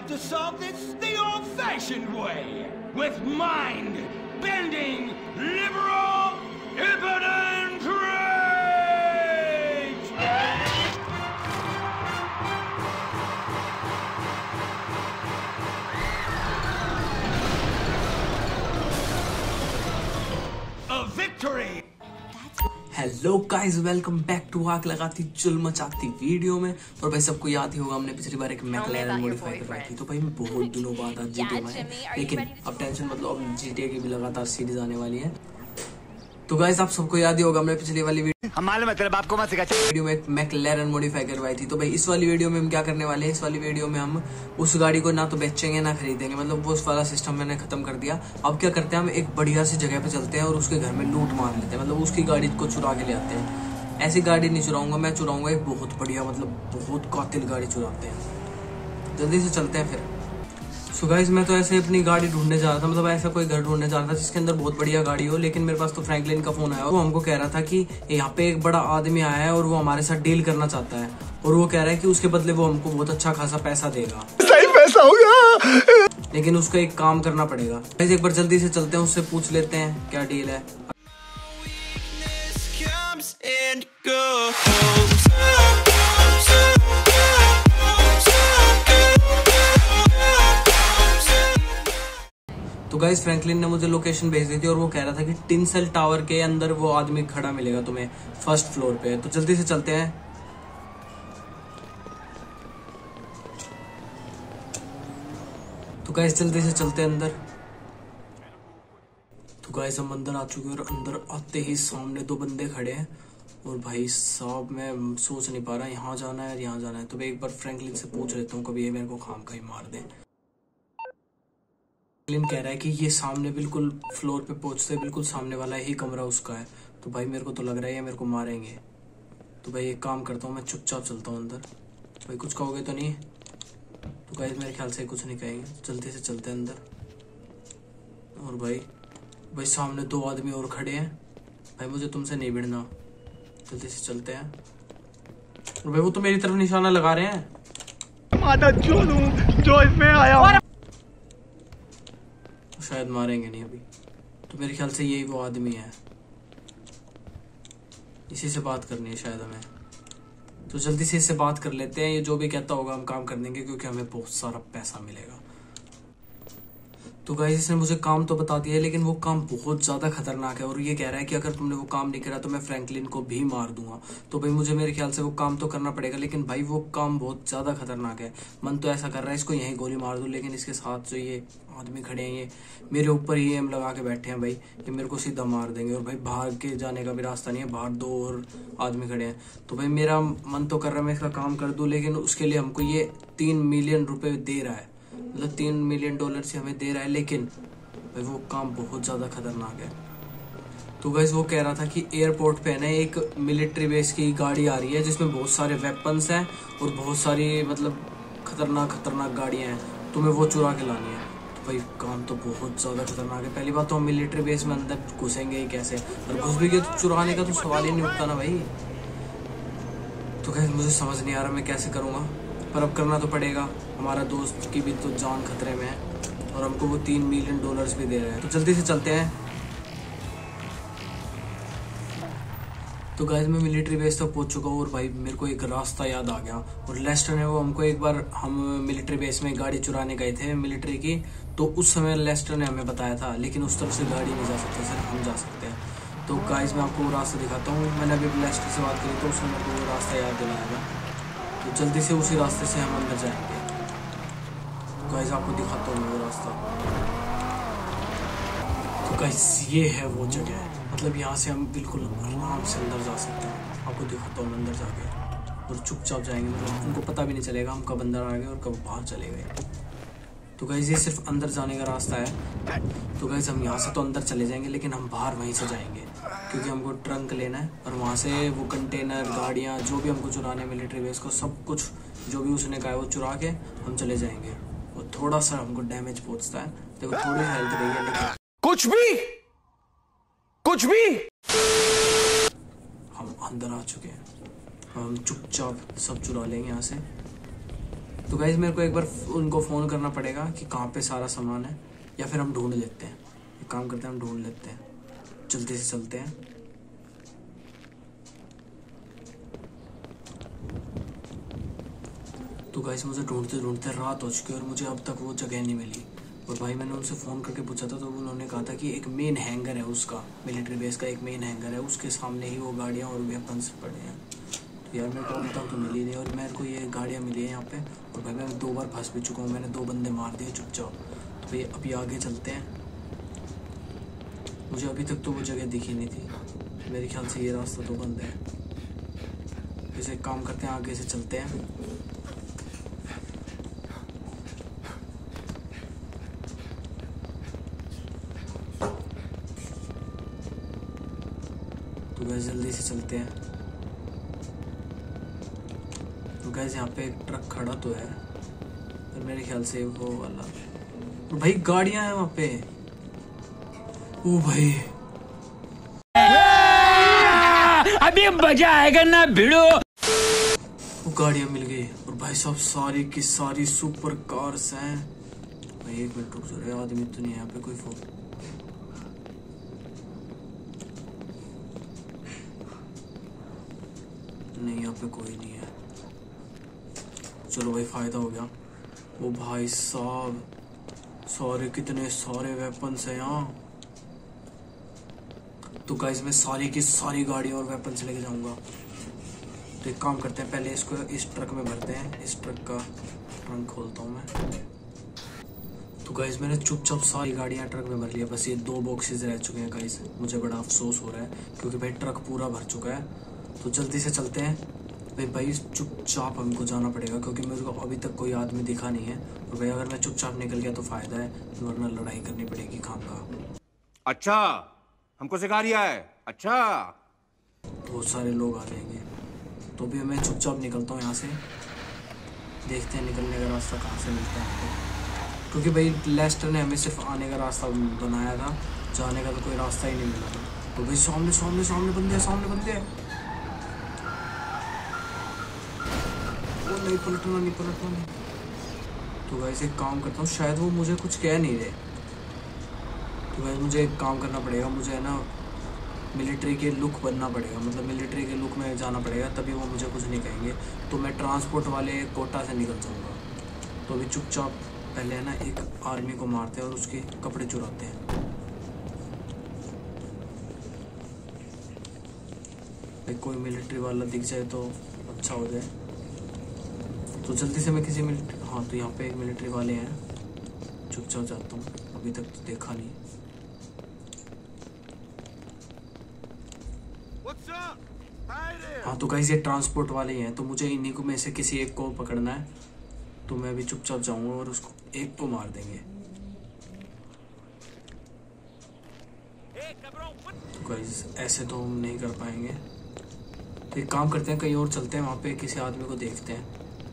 have to solve this the old-fashioned way, with mind-bending, liberal, impotent rage! A victory! Hello guys, welcome back to आग लगाती चुल मचाती video में। और भाई सबको याद ही होगा, हमने पिछली बार एक मैकलेरन मॉडिफाई करवाई थी। तो भाई बहुत दिनों बाद आज जीटीए में है, लेकिन अब टेंशन मतलब अब जीटीए की भी लगातार सीरीज आने वाली है। तो गाइस आप सबको याद ही होगा, हमने पिछली वाली वीडियो में एक मैकलेरन मॉडिफाई करवाई थी। तो भाई इस वाली वीडियो में हम क्या करने वाले हैं, इस वाली वीडियो में हम उस गाड़ी को ना तो बेचेंगे ना खरीदेंगे, मतलब वो उस वाला सिस्टम मैंने खत्म कर दिया। अब क्या करते हैं, हम एक बढ़िया सी जगह पे चलते हैं और उसके घर में लूट मार लेते हैं, मतलब उसकी गाड़ी को चुरा के ले आते हैं। ऐसी गाड़ी नहीं चुराऊंगा मैं, चुराऊंगा एक बहुत बढ़िया, मतलब बहुत कातिल गाड़ी चुराते हैं। जल्दी से चलते हैं फिर। सो गाइस मैं तो ऐसे अपनी गाड़ी ढूंढने जा रहा था, मतलब ऐसा कोई घर ढूंढने जा रहा था जिसके अंदर बहुत बढ़िया गाड़ी हो। लेकिन मेरे पास तो फ्रैंकलिन का फोन आया, वो हमको कह रहा था कि यहाँ पे एक बड़ा आदमी आया है और वो हमारे साथ डील करना चाहता है, और वो कह रहा है कि उसके बदले वो हमको बहुत अच्छा खासा पैसा देगा। सही पैसा होगा, लेकिन उसका एक काम करना पड़ेगा। एक बार जल्दी से चलते हैं, उससे पूछ लेते हैं क्या डील है। तो गाइस फ्रैंकलिन ने मुझे लोकेशन भेज दी थी और वो कह रहा था कि टिनसेल टावर के अंदर वो आदमी खड़ा मिलेगा तुम्हें फर्स्ट फ्लोर पे। तो जल्दी से चलते हैं। तो गाइस जल्दी से चलते हैं अंदर। तो गाइस हम अंदर आ चुके हैं और अंदर आते ही सामने दो बंदे खड़े हैं। और भाई साहब मैं सोच नहीं पा रहा यहाँ जाना है यहाँ जाना है। तो मैं एक बार फ्रैंकलिन से पूछ लेता हूँ, कभी ये मेरे को खाम का ही मार दे। फ्रैंकलिन कह रहा है कि ये सामने बिल्कुल फ्लोर पे पहुंचते बिल्कुल सामने वाला ही कमरा उसका है। तो भाई मेरे को तो लग रहा है ये मेरे को मारेंगे। तो भाई एक काम करता हूँ, मैं चुपचाप चलता हूँ अंदर। भाई कुछ कहोगे तो नहीं? तो गाइस मेरे ख्याल से कुछ नहीं कहेंगे, जल्दी से चलते हैं अंदर। और भाई सामने दो आदमी और खड़े हैं। भाई मुझे तुमसे नहीं भिड़ना, जल्दी से चलते हैं। और भाई वो तो मेरी तरफ निशाना लगा रहे हैं। माता जो इसमें आया शायद मारेंगे नहीं अभी। तो मेरे ख्याल से यही वो आदमी है, इसी से बात करनी है शायद हमें। तो जल्दी से इससे बात कर लेते हैं, ये जो भी कहता होगा हम काम कर देंगे, क्योंकि हमें बहुत सारा पैसा मिलेगा। तो गाइस इसने मुझे काम तो बता दिया है, लेकिन वो काम बहुत ज्यादा खतरनाक है। और ये कह रहा है कि अगर तुमने वो काम नहीं करा तो मैं फ्रैंकलिन को भी मार दूंगा। तो भाई मुझे मेरे ख्याल से वो काम तो करना पड़ेगा, लेकिन भाई वो काम बहुत ज्यादा खतरनाक है। मन तो ऐसा कर रहा है इसको यहीं गोली मार दूं, लेकिन इसके साथ जो ये आदमी खड़े हैं ये मेरे ऊपर ही एम लगा के बैठे हैं। भाई ये मेरे को सीधा मार देंगे। और भाई भाग के जाने का भी रास्ता नहीं है, बाहर दो और आदमी खड़े हैं। तो भाई मेरा मन तो कर रहा है मैं इसका काम कर दूं, लेकिन उसके लिए हमको ये 3 मिलियन रुपए दे रहा है, मतलब $3 मिलियन से हमें दे रहा है। लेकिन भाई वो काम बहुत ज्यादा खतरनाक है। तो गाइस वो कह रहा था कि एयरपोर्ट पे ना एक मिलिट्री बेस की गाड़ी आ रही है जिसमें बहुत सारे वेपन्स हैं और बहुत सारी मतलब खतरनाक गाड़ियां हैं, तुम्हें वो चुरा के लानी है। तो भाई काम तो बहुत ज्यादा खतरनाक है। पहली बात तो हम मिलिट्री बेस में अंदर घुसेंगे ही कैसे, और घुस भी गए तो चुराने का तो सवाल ही नहीं उठता ना भाई। तो गाइस मुझे समझ नहीं आ रहा मैं कैसे करूंगा, पर अब करना तो पड़ेगा। हमारा दोस्त की भी तो जान खतरे में है और हमको वो $3 मिलियन भी दे रहे हैं। तो जल्दी से चलते हैं। तो गाइस मैं मिलिट्री बेस तक पहुंच चुका हूँ और भाई मेरे को एक रास्ता याद आ गया। और लेस्टर ने वो हमको एक बार, हम मिलिट्री बेस में गाड़ी चुराने गए थे मिलिट्री की, तो उस समय लेस्टर ने हमें बताया था, लेकिन उस तरफ से गाड़ी नहीं जा सकती, सिर्फ हम जा सकते हैं। तो गाइस मैं आपको वो रास्ता दिखाता हूँ। मैंने अभी लेस्टर से बात करी तो उसने मेरे को वो रास्ता याद दिलाया था। तो जल्दी से उसी रास्ते से हम अंदर जाएंगे। तो गाइस आपको दिखाता हूँ वो रास्ता। तो गाइस ये है वो जगह, मतलब यहाँ से हम बिल्कुल आराम से अंदर जा सकते हैं। आपको दिखाता हूँ अंदर जाके, और चुपचाप जाएंगे, मतलब उनको पता भी नहीं चलेगा हम कब अंदर आ गए और कब बाहर चले गए। तो गाइस ये सिर्फ अंदर जाने का रास्ता है। तो गाइस हम यहाँ से तो अंदर चले जाएंगे, लेकिन हम बाहर वहीं से जाएंगे, क्योंकि हमको ट्रंक लेना है और वहाँ से वो कंटेनर, गाड़ियाँ, जो भी हमको चुराने हैं मिलिट्री बेस को, सब कुछ जो भी उसने कहा है वो चुरा के हम चले जाएंगे। और थोड़ा सा हमको डैमेज पहुँचता है, देखो थोड़ी हेल्थ गई है, लेकिन कुछ भी हम अंदर आ चुके हैं। हम चुपचाप सब चुरा लेंगे यहाँ से। तो गाइस मेरे को एक बार उनको फ़ोन करना पड़ेगा कि कहाँ पे सारा सामान है, या फिर हम ढूंढ लेते हैं। एक काम करते हैं, हम ढूंढ लेते हैं, जल्दी से चलते हैं। तो गाइस मुझे ढूंढते ढूंढते रात हो चुकी है और मुझे अब तक वो जगह नहीं मिली। और भाई मैंने उनसे फ़ोन करके पूछा था तो उन्होंने कहा था कि एक मेन हैंगर है उसका, मिलिट्री बेस का एक मेन हैंगर है, उसके सामने ही वो गाड़ियाँ और वेपन्स पड़े हैं। तो यार मेरे को अभी तक तो मिली नहीं, और मेरे को ये गाड़ियाँ मिली हैं यहाँ पे। और भाई मैं 2 बार फंस भी चुका हूँ, मैंने 2 बंदे मार दिए चुपचाप। तो भाई अभी आगे चलते हैं। मुझे अभी तक तो वो जगह दिखी नहीं थी, मेरे ख्याल से ये रास्ता तो बंद है। इसे एक काम करते हैं, आगे से चलते हैं। तो गैस जल्दी से चलते हैं। तो गैस यहाँ पे एक ट्रक खड़ा तो है, पर मेरे ख्याल से वो वाला। तो भाई गाड़ियाँ हैं वहाँ पे। ओ भाई अभी मजा आएगा ना भिड़ो। वो गाड़ियाँ मिल गई, और भाई साहब सारी की सारी सुपर कार्स हैं। भाई 1 मिनट रुक जाओ, आदमी तो नहीं है यहाँ पे कोई। फोन नहीं, यहाँ पे कोई नहीं है। चलो भाई फायदा हो गया। वो भाई साहब सारे कितने सारे वेपन्स हैं यहाँ। तो गाइस मैं सारी की सारी गाड़ी और वेपन्स लेके जाऊंगा। तो एक काम करते हैं, पहले इसको इस ट्रक में भरते हैं। इस ट्रक का ट्रंक खोलता हूँ मैं। तो गाइस मैंने चुपचाप सारी गाड़ियाँ ट्रक में भर लिया, बस ये 2 बॉक्सेस रह चुके हैं गाइस। मुझे बड़ा अफसोस हो रहा है क्योंकि भाई ट्रक पूरा भर चुका है। तो जल्दी से चलते हैं भाई चुपचाप हमको जाना पड़ेगा क्योंकि मेरे को अभी तक कोई आदमी दिखा नहीं है। और भाई अगर मैं चुपचाप निकल गया तो फायदा है, वरना लड़ाई करनी पड़ेगी खामखा। अच्छा हमको सिखा रिया है। अच्छा बहुत सारे लोग आ जाएंगे, तो भी मैं चुपचाप निकलता हूँ यहाँ से। देखते हैं निकलने का रास्ता कहाँ से मिलता है हमको, क्योंकि भाई लेस्टर ने हमें सिर्फ आने का रास्ता बनाया था, जाने का तो कोई रास्ता ही नहीं मिला था। तो भाई सामने सामने सामने बंदे हैं, सामने बंदे हैं। वो नहीं पलटना, नहीं पलटना नहीं। तो गाइस एक काम करता हूँ, शायद वो मुझे कुछ कह नहीं रहे। तो गाइस मुझे एक काम करना पड़ेगा, मुझे है ना मिलिट्री के लुक बनना पड़ेगा, मतलब मिलिट्री के लुक में जाना पड़ेगा, तभी वो मुझे कुछ नहीं कहेंगे। तो मैं ट्रांसपोर्ट वाले कोटा से निकल जाऊँगा। तो अभी चुपचाप पहले है ना एक आर्मी को मारते हैं और उसके कपड़े चुराते हैं। भाई कोई मिलिट्री वाला दिख जाए तो अच्छा हो जाए। तो जल्दी से मैं किसी मिलिट्री, हाँ तो यहाँ पे एक मिलिट्री वाले हैं। चुपचाप जाता हूँ, अभी तक तो देखा नहीं। हाँ तो गाइस ये ट्रांसपोर्ट वाले ही हैं, तो मुझे इन्हीं को में से किसी एक को पकड़ना है। तो मैं अभी चुपचाप जाऊंगा और उसको एक को मार देंगे। तो गाइस ऐसे तो हम नहीं कर पाएंगे, तो एक काम करते हैं कहीं और चलते हैं, वहाँ पे किसी आदमी को देखते हैं।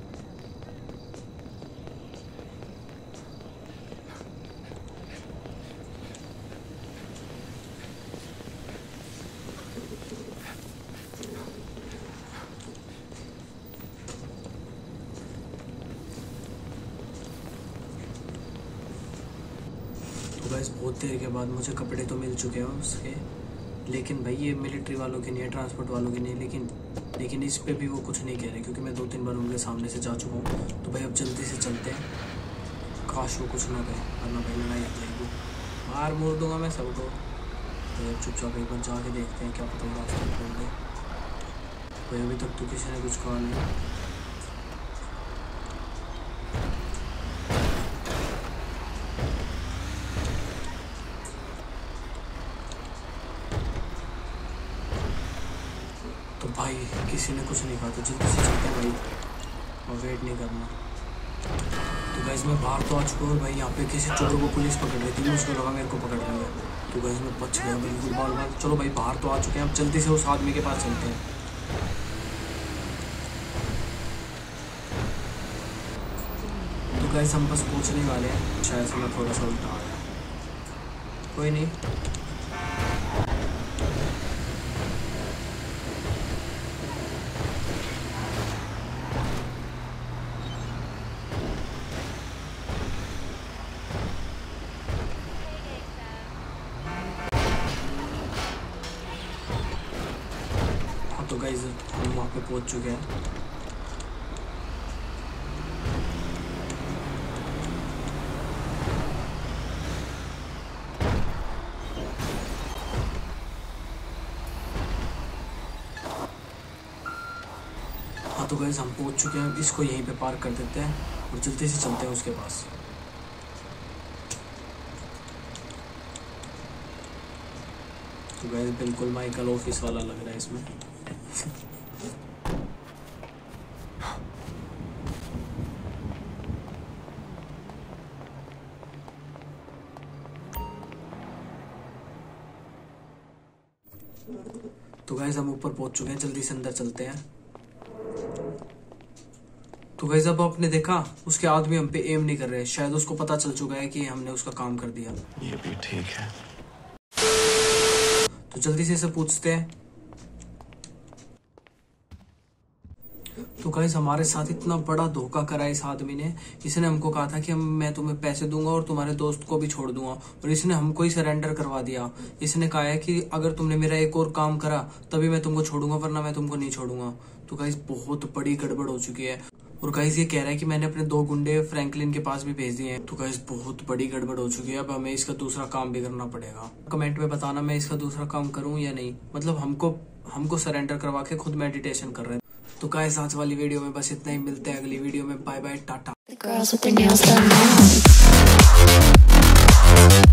गाइस बहुत देर के बाद मुझे कपड़े तो मिल चुके हैं उसके, लेकिन भाई ये मिलिट्री वालों के नहीं है, ट्रांसपोर्ट वालों के नहीं। लेकिन इस पे भी वो कुछ नहीं कह रहे क्योंकि मैं 2-3 बार उनके सामने से जा चुका हूँ। तो भाई अब जल्दी से चलते हैं, काश वो कुछ ना कहे, वरना भाई लड़ाई हो जाएगी, मार मोड़ दूंगा मैं सबको। तो अब चुपचाप एक बार जाके देखते हैं, क्या पता रास्ता खोल दे। भाई अभी तक तो किसी ने कुछ कहा नहीं। तो भाई किसी ने कुछ नहीं कहा, तो जल्दी से चलते हैं भाई, और वेट नहीं करना। तो गाइस मैं बाहर तो आ चुका हूँ भाई, यहाँ पे किसी चोर को पुलिस पकड़ रही थी, मुझको लगा मेरे को पकड़ रही है। तो गाइस मैं बच गया बिल्कुल बाल। चलो भाई बाहर तो आ चुके हैं, अब जल्दी से उस आदमी के पास चलते हैं। तो गाइस हम बस पहुँचने वाले हैं, शायद से मैं थोड़ा सा उल्टा आया, कोई नहीं। गाइस हम वहाँ पे पहुँच चुके हैं। हाँ तो गाइस हम पहुँच चुके हैं, इसको यहीं पे पार्क कर देते हैं और जल्दी से चलते हैं उसके पास। तो गाइस बिल्कुल माइकल ऑफिस वाला लग रहा है इसमें। तो गाइस हम ऊपर पहुंच चुके हैं, जल्दी से अंदर चलते हैं। तो गाइस अब आपने देखा उसके आदमी हम पे एम नहीं कर रहे, शायद उसको पता चल चुका है कि हमने उसका काम कर दिया। ये भी ठीक है। तो जल्दी से इसे पूछते हैं। तो गाइस हमारे साथ इतना बड़ा धोखा करा इस आदमी ने। इसने हमको कहा था कि मैं तुम्हें पैसे दूंगा और तुम्हारे दोस्त को भी छोड़ दूंगा, और इसने हमको ही सरेंडर करवा दिया। इसने कहा है कि अगर तुमने मेरा एक और काम करा तभी मैं तुमको छोड़ूंगा, वरना मैं तुमको नहीं छोड़ूंगा। तो गाइस बहुत बड़ी गड़बड़ हो चुकी है। और गाइस ये कह रहा है कि मैंने अपने 2 गुंडे फ्रैंकलिन के पास भी भेज दिए हैं। तो गाइस बहुत बड़ी गड़बड़ हो चुकी है, अब हमें इसका दूसरा काम भी करना पड़ेगा। कमेंट में बताना मैं इसका दूसरा काम करूं या नहीं। मतलब हमको सरेंडर करवा के खुद मेडिटेशन कर रहे हैं। तो गाइस आज वाली वीडियो में बस इतना ही, मिलते हैं अगली वीडियो में। Bye bye, Tata.